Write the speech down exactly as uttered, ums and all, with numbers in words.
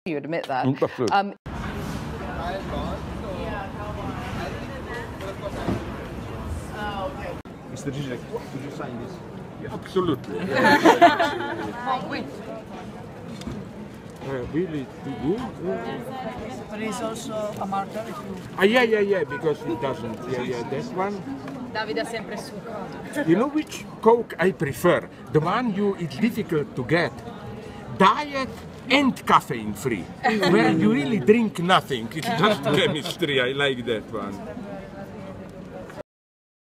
You admit that. Absolutely. Um, Mister Zizek, could you sign this? Absolutely. Oh, wait. Uh, really too good? But it's also a marker if you... Ah, yeah, yeah, yeah, because it doesn't. Yeah, yeah, that one. Davide sempre succo. You know which Coke I prefer? The one you it's difficult to get. Diet and caffeine free. Where you really drink nothing. It's just chemistry. I like that one.